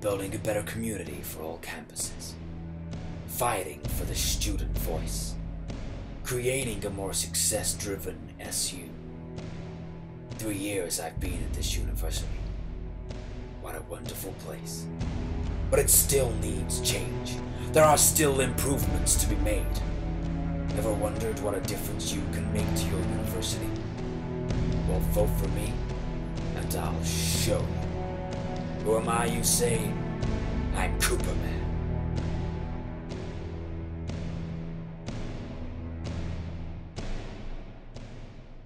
building a better community for all campuses, fighting for the student voice, creating a more success-driven SU. 3 years I've been at this university. What a wonderful place. But it still needs change. There are still improvements to be made. Ever wondered what a difference you can make to your university? Well, vote for me, and I'll show you. Who am I, you say? I'm Cooperman.